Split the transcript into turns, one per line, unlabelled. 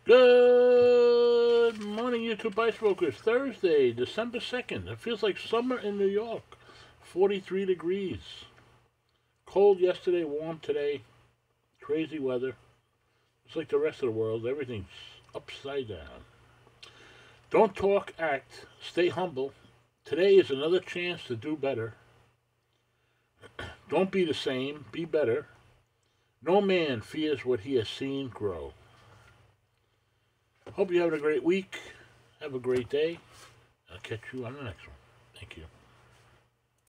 Good morning, YouTube Ice Brokers. Thursday, December 2nd. It feels like summer in New York. 43 degrees. Cold yesterday, warm today. Crazy weather. It's like the rest of the world. Everything's upside down. Don't talk, act. Stay humble. Today is another chance to do better. Don't be the same. Be better. No man fears what he has seen grow. Hope you're having a great week. Have a great day. I'll catch you on the next one. Thank you.